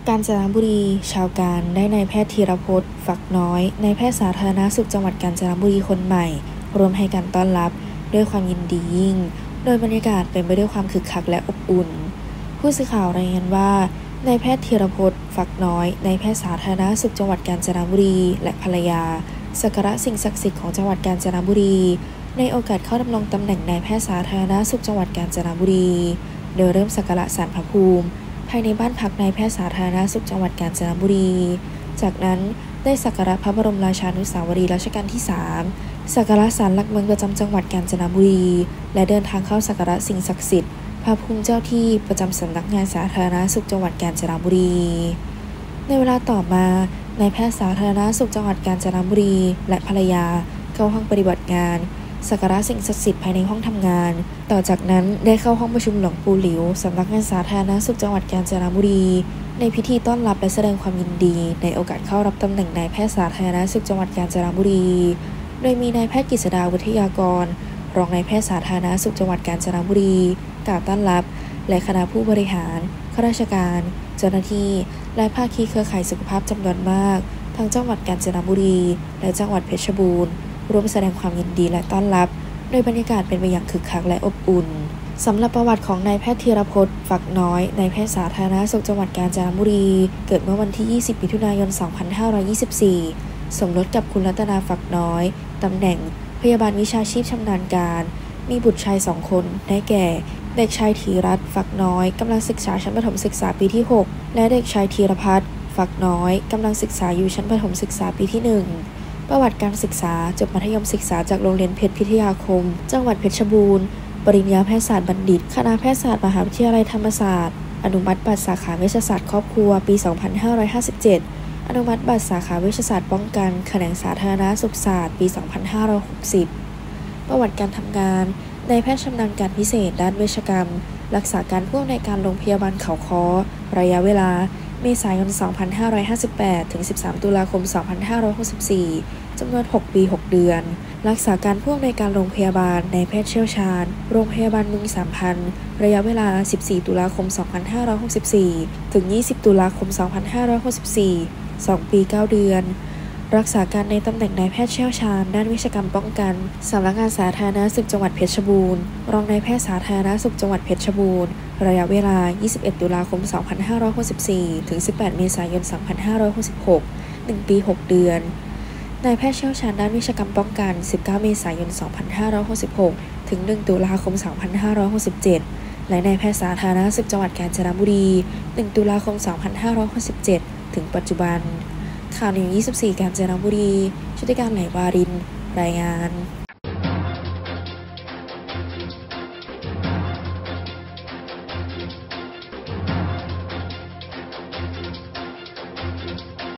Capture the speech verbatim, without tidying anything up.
กาญจนบุรีชาวการได้นายแพทย์ธีรพจน์ฝักน้อยนายแพทย์สาธารณสุขจังหวัดกาญจนบุรีคนใหม่รวมให้การต้อนรับด้วยความยินดียิ่งโดยบรรยากาศเป็นไปด้วยความคึกคักและอบอุ่นผู้สื่อข่าวรายงานว่านายแพทย์ธีรพจน์ฝักน้อยนายแพทย์สาธารณสุขจังหวัดกาญจนบุรีและภรรยาสักการะสิ่งศักดิ์สิทธิ์ของจังหวัดกาญจนบุรีในโอกาสเข้าดำรงตำแหน่งนายแพทย์สาธารณสุขจังหวัดกาญจนบุรีโดยเริ่มสักการะศาลพระภูมิภายในบ้านพักนายแพทย์สาธารณสุขจังหวัดกาญจนบุรีจากนั้นได้สักการะพระบรมราชานุสาวรีย์รัชกาลที่สามสักการะศาลหลักเมืองประจำจังหวัดกาญจนบุรีและเดินทางเข้าสักการะสิ่งศักดิ์สิทธิ์พระภูมิเจ้าที่ประจำสำนักงานสาธารณสุขจังหวัดกาญจนบุรีในเวลาต่อมานายแพทย์สาธารณสุขจังหวัดกาญจนบุรีและภรรยาเข้าห้องปฏิบัติงานสักการะสิ่งศักดิ์สิทธิ์ภายในห้องทำงานต่อจากนั้นได้เข้าห้องประชุมหลวงปู่หลิวสำนักงานสาธารณสุขจังหวัดกาญจนบุรีในพิธีต้อนรับและแสดงความยินดีในโอกาสเข้ารับตำแหน่งนายแพทย์สาธารณสุขจังหวัดกาญจนบุรีโดยมีนายแพทย์กฤษดาวิทยากรรองนายแพทย์สาธารณสุขจังหวัดกาญจนบุรีกล่าวต้อนรับและคณะผู้บริหารข้าราชการเจ้าหน้าที่และภาคีเครือข่ายสุขภาพจำนวนมากทั้งจังหวัดกาญจนบุรีและจังหวัดเพชรบูรณ์ร่วมแสดงความยินดีและต้อนรับโดยบรรยากาศเป็นไปอย่างคึกคักและอบอุ่นสำหรับประวัติของนายแพทย์ธีรพจน์ฝักน้อยนายแพทย์สาธารณสุขจังหวัดกาญจนบุรีเกิดเมื่อวันที่ยี่สิบมิถุนายนสองพันห้าร้อยยี่สิบสี่สมรสกับคุณรัตนาฝักน้อยตำแหน่งพยาบาลวิชาชีพชำนาญการมีบุตรชายสองคนได้แก่เด็กชายธีรัตน์ฝักน้อยกำลังศึกษาชั้นประถมศึกษาปีที่หกและเด็กชายธีรพัฒน์ฝักน้อยกำลังศึกษาอยู่ชั้นประถมศึกษาปีที่หนึ่งประวัติการศึกษาจบมัธยมศึกษาจากโรงเรียนเพชรพิทยาคมจังหวัดเพชรบูรณ์ปริญญาแพทยศาสตร์บัณฑิตคณะแพทยศาสตร์มหาวิทยาลัยธรรมศาสตร์อนุมัติบัตรสาขาเวชศาสตร์ครอบครัวปีสองพันห้าร้อยห้าสิบเจ็ดอนุมัติบัตรสาขาเวชศาสตร์ป้องกันแขนงสาธารณสุขศาสตร์ปีสองพันห้าร้อยหกสิบประวัติการทำงานนายแพทย์ชำนาญการพิเศษด้านเวชกรรมรักษาการผู้อำนวยการโรงพยาบาลเขาค้อระยะเวลาเมษายนสองพันห้าร้อยห้าสิบแปดถึงสิบสามตุลาคมสองพันห้าร้อยหกสิบสี่จำนวนหกปีหกเดือนรักษาการผู้อำนวยการโรงพยาบาลนายแพทย์เชี่ยวชาญโรงพยาบาลเมืองสามพันระยะเวลาสิบสี่ตุลาคมสองพันห้าร้อยหกสิบสี่ถึงยี่สิบตุลาคมสองพันห้าร้อยหกสิบสี่ สองปีเก้าเดือนรักษาการในตำแหน่งนายแพทย์เชี่ยวชาญด้านวิชาการป้องกันสำนักงานสาธารณสุขจังหวัดเพชรบูรณ์รองนายแพทย์สาธารณสุขจังหวัดเพชรบูรณ์ระยะเวลายี่สิบเอ็ดตุลาคมสองพันห้าร้อยหกสิบสี่ถึงสิบแปดเมษายนสองพันห้าร้อยหกสิบหก หนึ่งปีหกเดือนนายแพทย์เชี่ยวชาญด้านวิชาการป้องกันสิบเก้าเมษายนสองพันห้าร้อยหกสิบหกถึงหนึ่งตุลาคมสองพันห้าร้อยหกสิบเจ็ดและนายแพทย์สาธารณสุขจังหวัดกาญจนบุรีหนึ่งตุลาคมสองพันห้าร้อยหกสิบเจ็ดถึงปัจจุบันข่าวนิวยี่สิบสี่กาญจนบุรีชุติการไหลวารินรายงาน